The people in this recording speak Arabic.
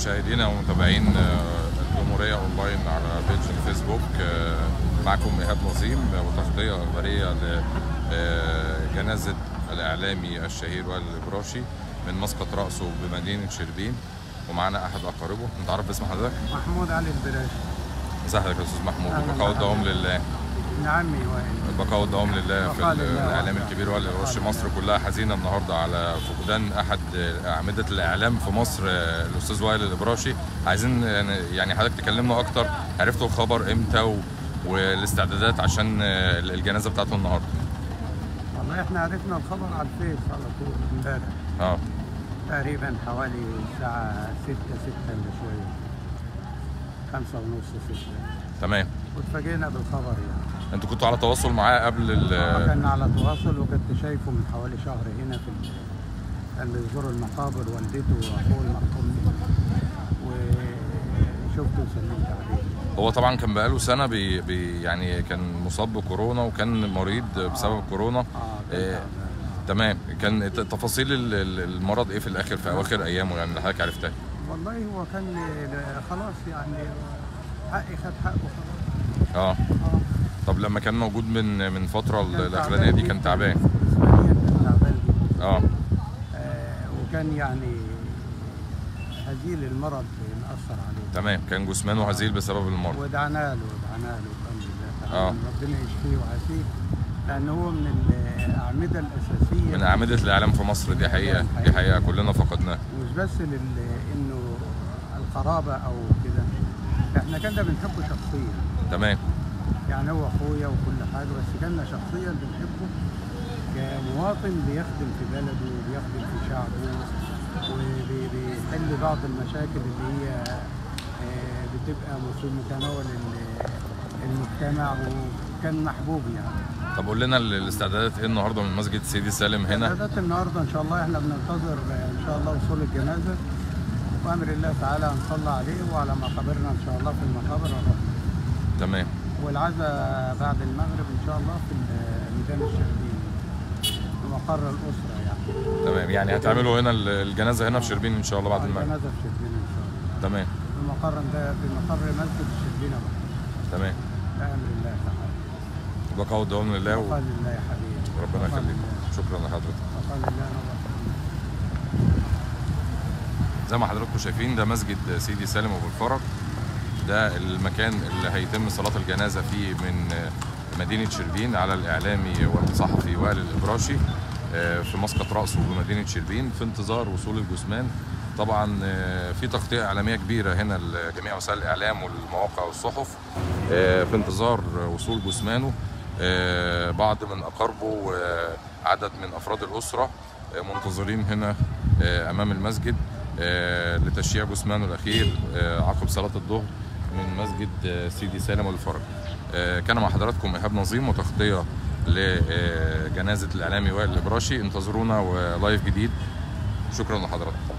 مشاهدينا ومتابعين الجمهورية أونلاين على بيج الفيسبوك. معكم إيهاب نظيم وتغطية إخبارية لجنازة الإعلامي الشهير وائل الإبراشي من مسقط رأسه بمدينة شربين، ومعنا أحد أقاربه. نتعرف باسم حضرتك؟ محمود علي البراشي. ازيك يا أستاذ محمود؟ البقاء والدوام لله. نعمي وائل. البقاء والدوام لله في الإعلام الكبير وائل الإبراشي. مصر كلها حزينة النهارده على فقدان أحد أعمدة الإعلام في مصر، الأستاذ وائل الإبراشي. عايزين يعني حضرتك تكلمنا أكتر، عرفتوا الخبر إمتى والاستعدادات عشان الجنازة بتاعته النهارده؟ والله احنا عرفنا الخبر على الفيس على طول امبارح. تقريبا حوالي الساعة 6 إلا شوية، 5:30 6. تمام. واتفاجئنا بالخبر يعني. انتوا كنتوا على تواصل معاه قبل كنا على تواصل، وكنت شايفه من حوالي شهر هنا كان بيزور المقابر والدته واخوه المرحوم، وشفته وسلمت عليه. هو طبعا كان بقاله سنه يعني كان مصاب بكورونا وكان مريض بسبب كورونا. تمام. كان تفاصيل المرض ايه في الاخر في اواخر ايامه يعني اللي حضرتك عرفتها؟ والله هو كان خلاص يعني حقي خد حقه خلاص. طب لما كان موجود من فتره الاخرانيه دي كان تعبان؟ كان تعبان جدا. وكان يعني هزيل المرض مأثر عليه. تمام. كان جسمانه هزيل بسبب المرض. ودعنا له الحمد لله. ربنا يشفيه ويعافيه، لأن هو من الأعمدة الأساسية من أعمدة الإعلام في مصر. دي حقيقة كلنا فقدناه. مش بس إنه القرابة أو كده، إحنا كنا بنحبه شخصيا. تمام. يعني هو أخويا وكل حاجة، بس كنا شخصيا بنحبه كمواطن بيخدم في بلده وبيخدم في شعبه، وبيحل بعض المشاكل اللي هي بتبقى في متناول المجتمع، وكان محبوب يعني. طب قول لنا الاستعدادات ايه النهارده من مسجد سيدي سالم هنا؟ الاستعدادات النهارده ان شاء الله احنا بننتظر ان شاء الله وصول الجنازه، وامر الله تعالى هنصلي عليه وعلى مقابرنا ان شاء الله في المقابر الرحمه. تمام. والعزاء بعد المغرب ان شاء الله في ميدان الشربين في مقر الاسره يعني. تمام. يعني هتعملوا هنا الجنازه هنا في شربين ان شاء الله بعد المغرب؟ الجنازه في شربين ان شاء الله. تمام. في مقر مسجد الشربين. تمام. بامر الله تعالى. البقاء والدوام لله. بقاء لله يا حبيبي. ربنا يخليك. شكرا لحضرتك. بقاء لله. زي ما حضراتكم شايفين ده مسجد سيدي سالم ابو الفرج. ده المكان اللي هيتم صلاة الجنازة فيه من مدينة شربين على الإعلامي والصحفي وائل الإبراشي في مسقط رأسه بمدينة شربين، في انتظار وصول الجثمان. طبعا في تغطية إعلامية كبيرة هنا لجميع وسائل الإعلام والمواقع والصحف في انتظار وصول جثمانه. بعض من أقاربه وعدد من أفراد الأسرة منتظرين هنا أمام المسجد لتشييع جثمانه الأخير عقب صلاة الظهر من مسجد سيدي سالم الفرج. كان مع حضراتكم إيهاب نظيم وتغطية لجنازة الإعلامي وائل الإبراشي. انتظرونا ولايف جديد. شكرا لحضراتكم.